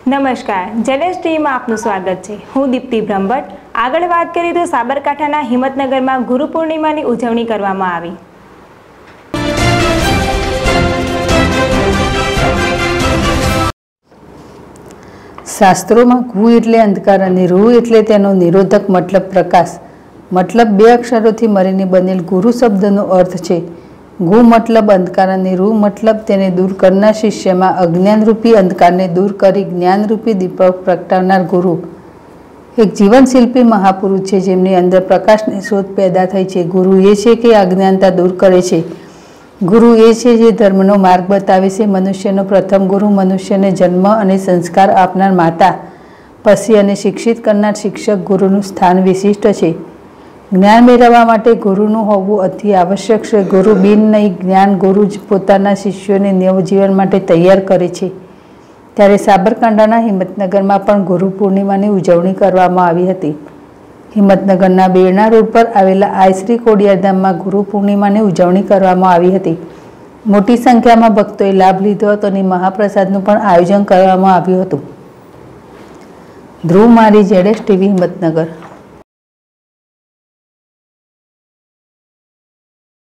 નમસ્કાર, જેલેશ ટીવીમાં આપનું સ્વાગત છે। હું દીપ્તિ બ્રહ્મભટ્ટ। આગળ વાત કરીએ તો સાબરકાંઠાના હિંમતનગરમાં ગુરુ પૂર્ણિમાની ઉજવણી કરવામાં આવી। શાસ્ત્રોમાં ઘુ એટલે અંધકાર અને રૂ એટલે તેનો નિરોધક મતલબ પ્રકાશ। મતલબ બે અક્ષરોથી મળીને બનેલ ગુરુ શબ્દનો અર્થ છે। ઘુ મતલબ અંધકાર અને રૂ મતલબ તેને દૂર કરનાર, શિષ્યમાં અજ્ઞાનરૂપી અંધકારને દૂર કરી જ્ઞાનરૂપી દીપક પ્રગટાવનાર ગુરુ એક જીવનશિલ્પી મહાપુરુષ છે, જેમની અંદર પ્રકાશની શોધ પેદા થઈ છે। ગુરુ એ છે કે અજ્ઞાનતા દૂર કરે છે। ગુરુ એ છે જે ધર્મનો માર્ગ બતાવે છે। મનુષ્યનો પ્રથમ ગુરુ મનુષ્યને જન્મ અને સંસ્કાર આપનાર માતા, પછી અને શિક્ષિત કરનાર શિક્ષક ગુરુનું સ્થાન વિશિષ્ટ છે। જ્ઞાન મેળવવા માટે ગુરુનું હોવું અતિ આવશ્યક છે। ગુરુ બિન નહીં જ્ઞાન ગુરુ જ પોતાના શિષ્યોને નવજીવન માટે તૈયાર કરે છે। ત્યારે સાબરકાંઠાના હિંમતનગરમાં પણ ગુરુ પૂર્ણિમાની ઉજવણી કરવામાં આવી હતી। હિંમતનગરના બેરણા રોડ પર આવેલા આઈ શ્રી ખોડિયારધામમાં ગુરુ પૂર્ણિમાની ઉજવણી કરવામાં આવી હતી। મોટી સંખ્યામાં ભક્તોએ લાભ લીધો હતો અને મહાપ્રસાદનું પણ આયોજન કરવામાં આવ્યું હતું। ધ્રુવ મારી, જેલેશ ટીવી, હિંમતનગર।